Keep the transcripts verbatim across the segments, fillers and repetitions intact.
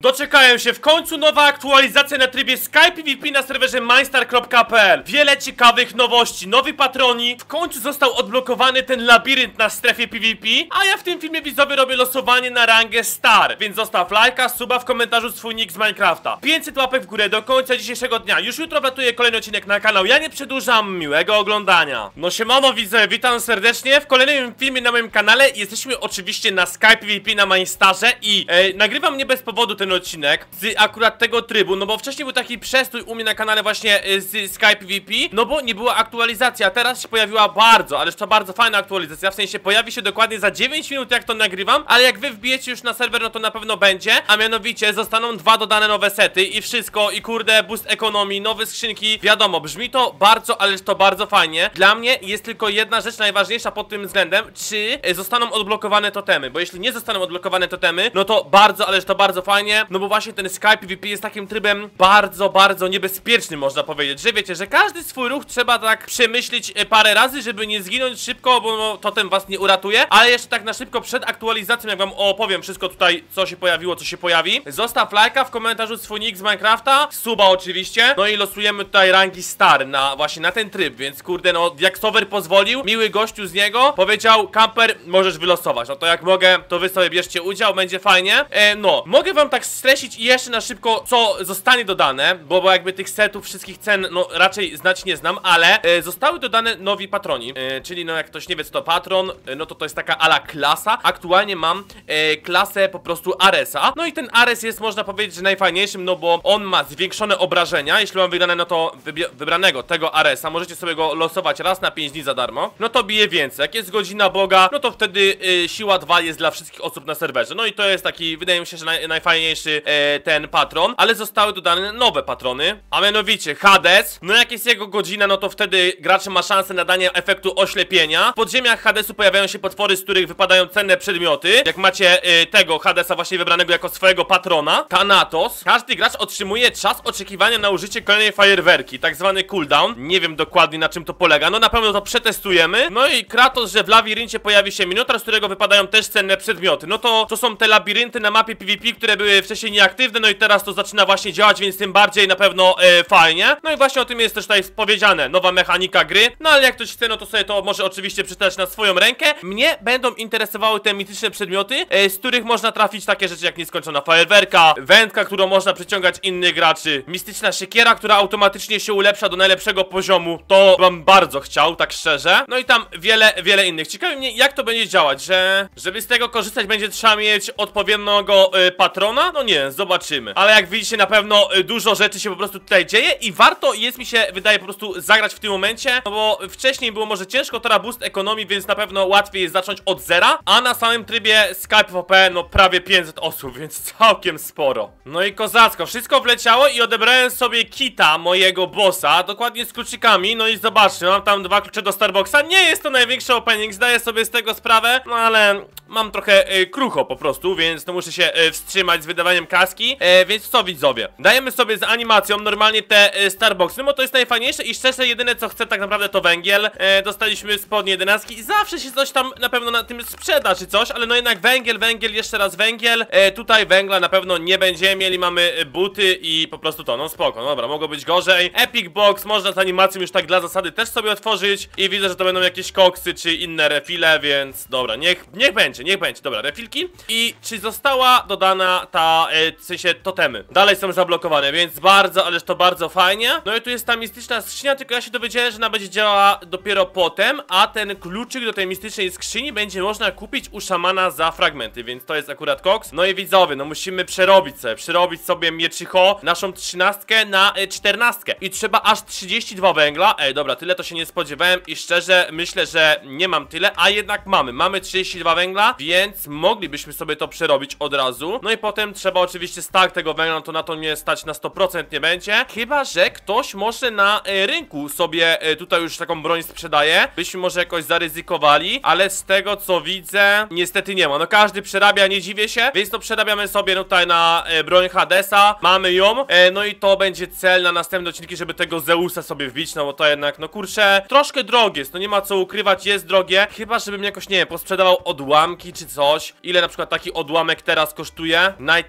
Doczekałem się, w końcu nowa aktualizacja na trybie Skype PvP na serwerze Mindstar kropka p l. Wiele ciekawych nowości, nowi patroni. W końcu został odblokowany ten labirynt na strefie PvP, a ja w tym filmie widzowie robię losowanie na rangę Star. Więc zostaw lajka, suba, w komentarzu swój nick z Minecrafta. pięćset łapek w górę do końca dzisiejszego dnia. Już jutro wlatuje kolejny odcinek na kanał. Ja nie przedłużam, miłego oglądania. No siemano widzowie, witam serdecznie. W kolejnym filmie na moim kanale jesteśmy oczywiście na Skype PvP na Mindstarze i e, nagrywam nie bez powodu ten odcinek z akurat tego trybu, no bo wcześniej był taki przestój u mnie na kanale właśnie e, z Skype PvP, no bo nie była aktualizacja, a teraz się pojawiła bardzo, ależ to bardzo fajna aktualizacja, w sensie pojawi się dokładnie za dziewięć minut jak to nagrywam, ale jak wy wbijecie już na serwer, no to na pewno będzie, a mianowicie zostaną dwa dodane nowe sety i wszystko, i kurde, boost ekonomii, nowe skrzynki, wiadomo, brzmi to bardzo, ależ to bardzo fajnie. Dla mnie jest tylko jedna rzecz najważniejsza pod tym względem, czy e, zostaną odblokowane totemy, bo jeśli nie zostaną odblokowane totemy, no to bardzo, ależ to bardzo fajnie, no bo właśnie ten Skype PvP jest takim trybem bardzo, bardzo niebezpiecznym, można powiedzieć, że wiecie, że każdy swój ruch trzeba tak przemyśleć e, parę razy, żeby nie zginąć szybko, bo no, totem was nie uratuje, ale jeszcze tak na szybko przed aktualizacją, jak wam opowiem wszystko tutaj, co się pojawiło, co się pojawi, zostaw lajka, w komentarzu swój nick z Minecrafta, suba oczywiście, no i losujemy tutaj rangi Star na właśnie na ten tryb, więc kurde, no jak serwer pozwolił, miły gościu z niego powiedział, kamper, możesz wylosować, no to jak mogę, to wy sobie bierzcie udział, będzie fajnie. E, no, mogę wam tak streścić i jeszcze na szybko, co zostanie dodane, bo, bo jakby tych setów, wszystkich cen, no raczej znać nie znam, ale e, zostały dodane nowi patroni, e, czyli no jak ktoś nie wie co to patron, e, no to to jest taka ala klasa. Aktualnie mam e, klasę po prostu Aresa, no i ten Ares jest, można powiedzieć, że najfajniejszym, no bo on ma zwiększone obrażenia, jeśli mam wygrane, no to wybranego tego Aresa, możecie sobie go losować raz na pięć dni za darmo, no to bije więcej, jak jest godzina Boga, no to wtedy e, siła dwa jest dla wszystkich osób na serwerze, no i to jest taki, wydaje mi się, że naj, najfajniejszy e, ten patron, ale zostały dodane nowe patrony, a mianowicie Hades, no jak jest jego godzina, no to wtedy gracz ma szansę na danie efektu oślepienia. W podziemiach Hadesu pojawiają się potwory, z których wypadają cenne przedmioty, jak macie e, tego Hadesa właśnie wybranego jako swojego patrona. Thanatos, każdy gracz otrzymuje czas oczekiwania na użycie kolejnej fajerwerki, tak zwany cooldown, nie wiem dokładnie na czym to polega, no na pewno to przetestujemy. No i Kratos, że w labiryncie pojawi się minotaur, z którego wypadają też cenne przedmioty, no to to są te labirynty na mapie PvP, które były wcześniej nieaktywne, no i teraz to zaczyna właśnie działać, więc tym bardziej na pewno e, fajnie. No i właśnie o tym jest też tutaj powiedziane, nowa mechanika gry, no ale jak ktoś chce, no to sobie to może oczywiście przeczytać na swoją rękę. Mnie będą interesowały te mityczne przedmioty, e, z których można trafić takie rzeczy jak nieskończona fajerwerka, wędka, którą można przyciągać innych graczy, mistyczna siekiera, która automatycznie się ulepsza do najlepszego poziomu, to bym bardzo chciał, tak szczerze. No i tam wiele, wiele innych. Ciekawi mnie, jak to będzie działać, że żeby z tego korzystać, będzie trzeba mieć odpowiedniego y, patrona? No nie, zobaczymy. Ale jak widzicie, na pewno y, dużo rzeczy się po prostu tutaj dzieje i warto jest, mi się wydaje, po prostu zagrać w tym momencie, no bo wcześniej było może ciężko, teraz boost ekonomii, więc na pewno łatwiej jest zacząć od zera, a na samym trybie Skype PvP, no prawie pięćset osób, więc całkiem sporo. No i kozacko, wszystko wleciało i odebrałem sobie kita mojego bossa, dokładnie z kluczykami, no i zobaczcie, mam tam dwa klucze do Starbucksa, nie jest to największy opening, zdaję sobie z tego sprawę, no ale mam trochę e, krucho po prostu, więc no muszę się e, wstrzymać z wydawaniem kaski, e, więc co widzowie, dajemy sobie z animacją normalnie te e, Starbucksy, no bo to jest najfajniejsze i szczerze jedyne co chcę tak naprawdę to węgiel, e, dostaliśmy spodnie jedenastki i zawsze się coś tam na pewno na tym sprzeda czy coś, ale no jednak węgiel, węgiel, jeszcze raz węgiel, e, tutaj węgla na pewno nie będziemy mieli, mamy buty i po prostu to, no spoko, no dobra, mogło być gorzej. Epic Box można z animacją już tak dla zasady też sobie otworzyć i widzę, że to będą jakieś koksy czy inne refile, więc dobra, niech, niech będzie, niech będzie, dobra, refilki. I czy została dodana ta, e, w sensie totemy, dalej są zablokowane, więc bardzo, ależ to bardzo fajnie. No i tu jest ta mistyczna skrzynia, tylko ja się dowiedziałem, że ona będzie działała dopiero potem, a ten kluczyk do tej mistycznej skrzyni będzie można kupić u szamana za fragmenty, więc to jest akurat koks. No i widzowie, no musimy przerobić sobie, przerobić sobie mieczycho, naszą trzynastkę na e, czternastkę i trzeba aż trzydzieści dwa węgla. Ej, dobra, tyle to się nie spodziewałem i szczerze myślę, że nie mam tyle, a jednak mamy, mamy trzydzieści dwa węgla, więc moglibyśmy sobie to przerobić od razu. No i potem trzeba oczywiście stack tego węgla, no to na to nie stać na sto procent nie będzie, chyba że ktoś może na e, rynku sobie e, tutaj już taką broń sprzedaje, byśmy może jakoś zaryzykowali, ale z tego co widzę, niestety nie ma, no każdy przerabia, nie dziwię się, więc to przerabiamy sobie no, tutaj na e, broń Hadesa, mamy ją, e, no i to będzie cel na następne odcinki, żeby tego Zeusa sobie wbić, no bo to jednak, no kurczę, troszkę drogie jest, no nie ma co ukrywać, jest drogie, chyba żebym jakoś, nie wiem, posprzedawał odłamki czy coś, ile na przykład taki odłamek teraz kosztuje, najtaniej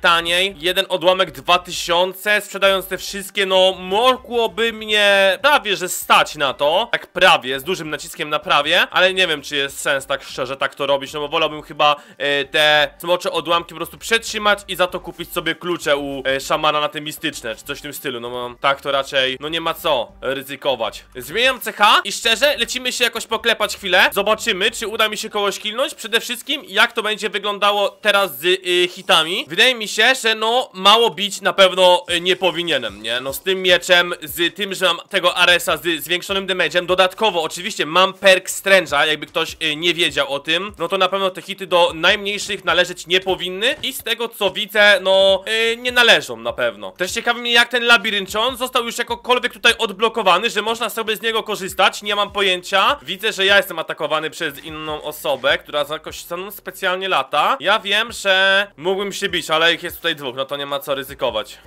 najtaniej. Jeden odłamek dwa tysiące. Sprzedając te wszystkie, no mogłoby mnie prawie, że stać na to. Tak prawie, z dużym naciskiem na prawie. Ale nie wiem, czy jest sens tak szczerze tak to robić, no bo wolałbym chyba e, te smocze odłamki po prostu przetrzymać i za to kupić sobie klucze u e, szamana na te mistyczne, czy coś w tym stylu. No, no tak to raczej, no nie ma co ryzykować. Zmieniam C H i szczerze, lecimy się jakoś poklepać chwilę. Zobaczymy, czy uda mi się kogoś killnąć. Przede wszystkim, jak to będzie wyglądało teraz z y, hitami. Wydaje mi się, że no mało bić na pewno y, nie powinienem, nie? No z tym mieczem, z tym, że mam tego Aresa z zwiększonym damage'em. Dodatkowo, oczywiście mam perk Strange'a, jakby ktoś y, nie wiedział o tym. No to na pewno te hity do najmniejszych należeć nie powinny. I z tego co widzę, no y, nie należą na pewno. Też ciekawi mnie, jak ten labirynt, czy on został już jakokolwiek tutaj odblokowany, że można sobie z niego korzystać. Nie mam pojęcia. Widzę, że ja jestem atakowany przez inną osobę, która jakoś za mną specjalnie lata. Ja wiem, że mógłbym się bić, ale ich jest tutaj dwóch, no to nie ma co ryzykować.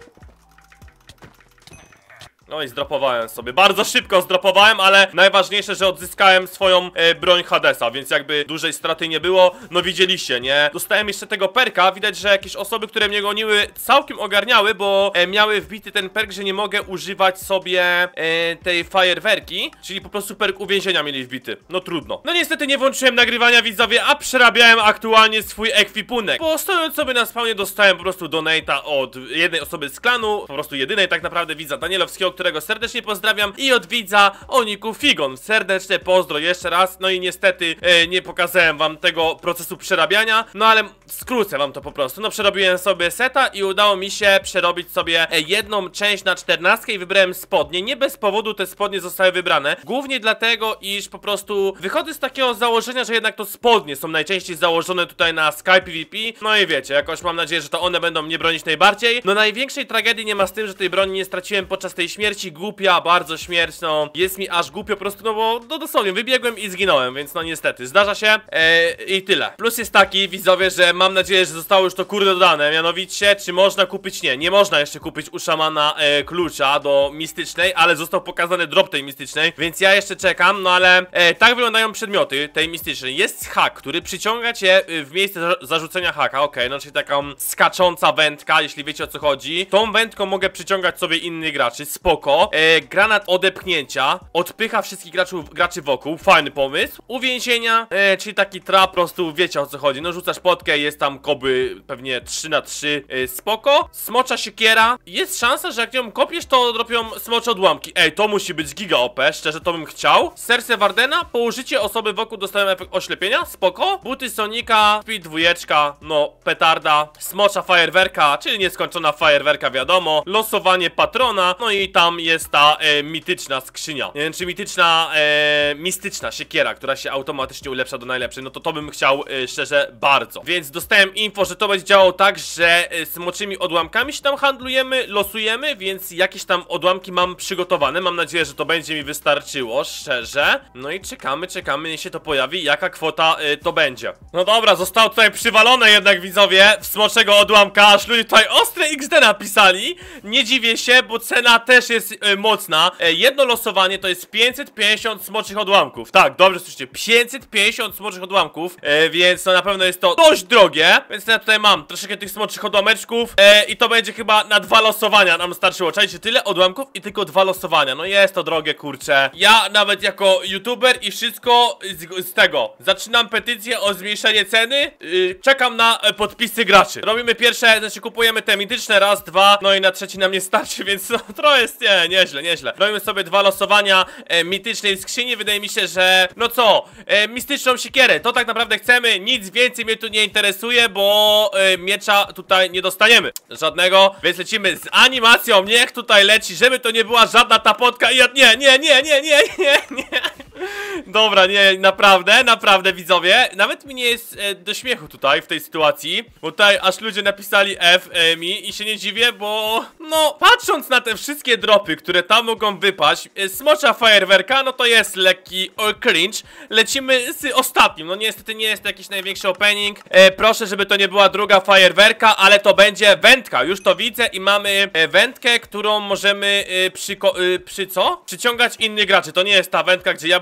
No i zdropowałem sobie, bardzo szybko zdropowałem, ale najważniejsze, że odzyskałem swoją e, broń Hadesa, więc jakby dużej straty nie było. No widzieliście, nie? Dostałem jeszcze tego perka, widać, że jakieś osoby, które mnie goniły, całkiem ogarniały, bo e, miały wbity ten perk, że nie mogę używać sobie e, tej fajerwerki, czyli po prostu perk uwięzienia mieli wbity. No trudno. No niestety nie włączyłem nagrywania, widzowie, a przerabiałem aktualnie swój ekwipunek, bo stojąc sobie na spawnie dostałem po prostu donate'a od jednej osoby z klanu, po prostu jedynej tak naprawdę, widza Danielowskiego, którego serdecznie pozdrawiam, i od widza o niku Figon. Serdeczne pozdro jeszcze raz. No i niestety e, nie pokazałem wam tego procesu przerabiania, no ale skrócę wam to po prostu. No przerobiłem sobie seta i udało mi się przerobić sobie e, jedną część na czternastkę i wybrałem spodnie. Nie bez powodu te spodnie zostały wybrane. Głównie dlatego, iż po prostu wychodzę z takiego założenia, że jednak to spodnie są najczęściej założone tutaj na Sky PvP. No i wiecie, jakoś mam nadzieję, że to one będą mnie bronić najbardziej. No największej tragedii nie ma z tym, że tej broni nie straciłem podczas tej śmierci. Głupia, bardzo śmierć, no jest mi aż głupio po prostu, no bo no dosłownie wybiegłem i zginąłem, więc no niestety, zdarza się eee, i tyle. Plus jest taki, widzowie, że mam nadzieję, że zostało już to kurde dodane, mianowicie, czy można kupić, nie, nie można jeszcze kupić u szamana e, klucza do mistycznej, ale został pokazany drop tej mistycznej, więc ja jeszcze czekam, no ale e, tak wyglądają przedmioty tej mistycznej. Jest hak, który przyciąga cię w miejsce za zarzucenia haka, okej, okay, no czyli taką skacząca wędka, jeśli wiecie o co chodzi. Tą wędką mogę przyciągać sobie innych graczy, spoko. E, granat odepchnięcia odpycha wszystkich graczów, graczy wokół, fajny pomysł. Uwięzienia, e, czyli taki trap, po prostu wiecie o co chodzi. No rzucasz potkę, jest tam koby pewnie trzy na trzy, e, spoko. Smocza siekiera, jest szansa, że jak ją kopiesz, to dropią smocze odłamki. Ej, to musi być giga O P, szczerze to bym chciał. Serce Wardena, po użyciu osoby wokół dostają efekt oślepienia, spoko. Buty Sonika, speed dwójeczka, no petarda. Smocza fajerwerka, czyli nieskończona fajerwerka, wiadomo. Losowanie patrona, no i tam jest ta e, mityczna skrzynia. Nie wiem, czy mityczna, e, mistyczna siekiera, która się automatycznie ulepsza do najlepszej. No to to bym chciał e, szczerze bardzo. Więc dostałem info, że to będzie działało tak, że e, smoczymi odłamkami się tam handlujemy, losujemy, więc jakieś tam odłamki mam przygotowane. Mam nadzieję, że to będzie mi wystarczyło, szczerze. No i czekamy, czekamy, niech się to pojawi, jaka kwota e, to będzie. No dobra, zostało tutaj przywalone jednak, widzowie, w smoczego odłamka, aż ludzie tutaj ostre X D napisali. Nie dziwię się, bo cena też jest e, mocna. E, jedno losowanie to jest pięćset pięćdziesiąt smoczych odłamków. Tak, dobrze słyszycie, pięćset pięćdziesiąt smoczych odłamków, e, więc to na pewno jest to dość drogie. Więc ja tutaj mam troszeczkę tych smoczych odłameczków e, i to będzie chyba na dwa losowania nam starczyło. Czajcie, tyle odłamków i tylko dwa losowania. No jest to drogie, kurczę. Ja nawet jako youtuber i wszystko z, z tego zaczynam petycję o zmniejszenie ceny. Yy, czekam na e, podpisy graczy. Robimy pierwsze, znaczy kupujemy te mityczne, raz, dwa, no i na trzeci nam nie starczy, więc no to jest, nie, nieźle, nieźle. Robimy sobie dwa losowania e, mitycznej skrzyni. Wydaje mi się, że no co, e, mistyczną siekierę, to tak naprawdę chcemy. Nic więcej mnie tu nie interesuje, bo e, miecza tutaj nie dostaniemy żadnego, więc lecimy z animacją. Niech tutaj leci, żeby to nie była żadna tapotka i ja, nie, nie, nie, nie, nie, nie, nie. Dobra, nie, naprawdę, naprawdę, widzowie. Nawet mi nie jest e, do śmiechu tutaj w tej sytuacji, bo tutaj aż ludzie napisali F e, mi i się nie dziwię, bo no, patrząc na te wszystkie dropy, które tam mogą wypaść, e, smocza fajerwerka, no to jest lekki o, cringe. Lecimy z ostatnim, no niestety nie jest to jakiś największy opening. e, Proszę, żeby to nie była druga fajerwerka, ale to będzie wędka, już to widzę i mamy e, wędkę, którą możemy e, przy, e, przy co? Przyciągać innych graczy, to nie jest ta wędka, gdzie ja będę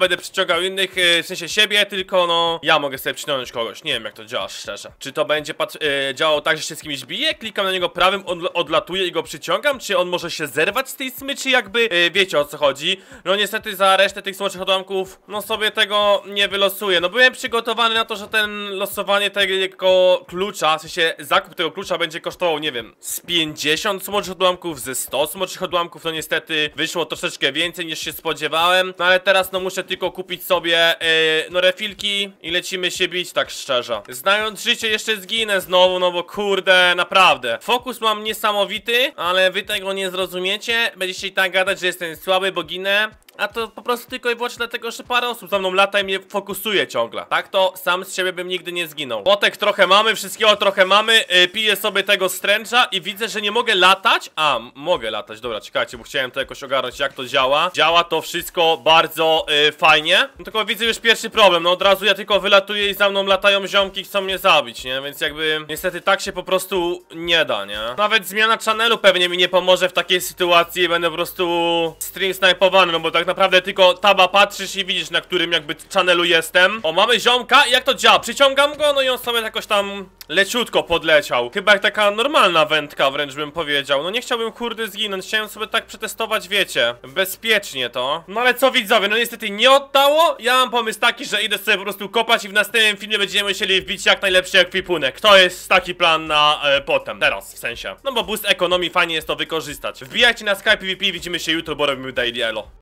będę przyciągał innych, yy, w sensie siebie, tylko no ja mogę sobie przyciągnąć kogoś. Nie wiem jak to działa szczerze. Czy to będzie yy, działało tak, że się z kimś bije, klikam na niego prawym, on odlatuje i go przyciągam, czy on może się zerwać z tej smyczy, jakby yy, wiecie o co chodzi. No niestety za resztę tych smoczych odłamków, no sobie tego nie wylosuję. No byłem przygotowany na to, że ten losowanie tego klucza, w sensie zakup tego klucza będzie kosztował, nie wiem, z pięćdziesiąt smoczych odłamków, ze sto smoczych odłamków, no niestety wyszło troszeczkę więcej niż się spodziewałem. No ale teraz no muszę tylko kupić sobie yy, no refilki i lecimy się bić, tak szczerze. Znając życie jeszcze zginę znowu, no bo kurde, naprawdę. Fokus mam niesamowity, ale wy tego nie zrozumiecie. Będziecie i tak gadać, że jestem słaby, bo ginę. A to po prostu tylko i wyłącznie dlatego, że parę osób za mną lata i mnie fokusuje ciągle. Tak to sam z siebie bym nigdy nie zginął. Potek trochę mamy, wszystkiego trochę mamy. Yy, piję sobie tego stręcza i widzę, że nie mogę latać. A, mogę latać, dobra, czekajcie, bo chciałem to jakoś ogarnąć, jak to działa. Działa to wszystko bardzo yy, fajnie. No, tylko widzę już pierwszy problem, no od razu ja tylko wylatuję i za mną latają ziomki, chcą mnie zabić, nie? Więc jakby niestety tak się po prostu nie da, nie? Nawet zmiana channelu pewnie mi nie pomoże w takiej sytuacji. Będę po prostu stream snajpowany, no bo tak naprawdę tylko taba patrzysz i widzisz, na którym jakby channelu jestem. O, mamy ziomka i jak to działa? Przyciągam go, no i on sobie jakoś tam leciutko podleciał. Chyba jak taka normalna wędka wręcz bym powiedział. No nie chciałbym kurde zginąć, chciałem sobie tak przetestować, wiecie, bezpiecznie to. No ale co widzowie, no niestety nie oddało. Ja mam pomysł taki, że idę sobie po prostu kopać i w następnym filmie będziemy musieli wbić jak najlepszy ekwipunek. To jest taki plan na e, potem, teraz w sensie. No bo boost ekonomii, fajnie jest to wykorzystać. Wbijajcie na Skype P V P, widzimy się jutro, bo robimy daily elo.